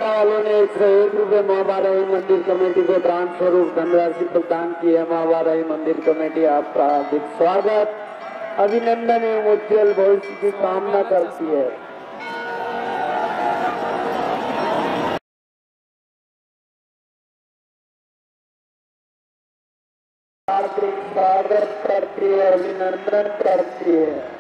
वालों ने 101 रुपये महावाराही मंदिर कमेटी को दान स्वरूप धनराशि प्रदान की है। महावाराही मंदिर कमेटी आपका हार्दिक स्वागत, अभिनंदन एवं उज्जवल भविष्य की कामना करती है। हार्दिक स्वागत करती है, अभिनंदन करती है।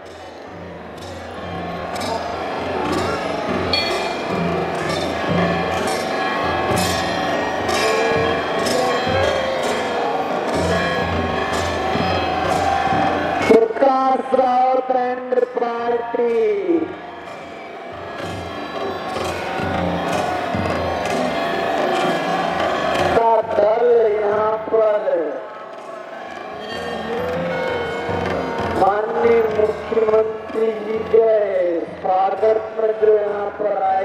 प्रकाश राउत एंड पार्टी का दल यहाँ पर माननीय मुख्यमंत्री जी के स्वागत में जो यहाँ पर आए,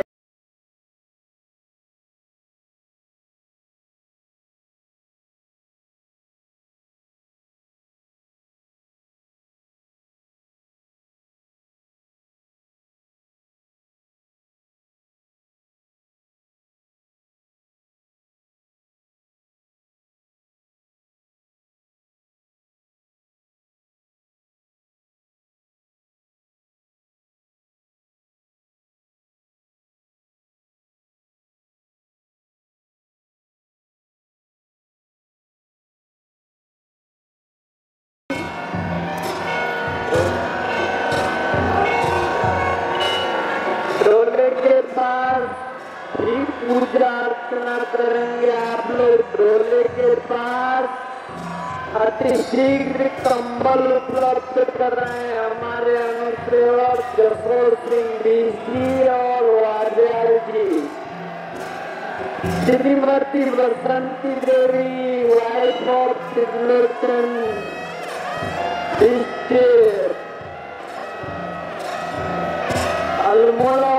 डोले के पास भी पूजा अर्चना करेंगे आप लोग। डोले के पास अति शीघ्र कंबल उपलब्ध कर रहे हैं हमारे अनुसेवक जसोर सिंह जी और वाडियाल जी। Shrimati Basanti Devi, wife of Trilochan Almora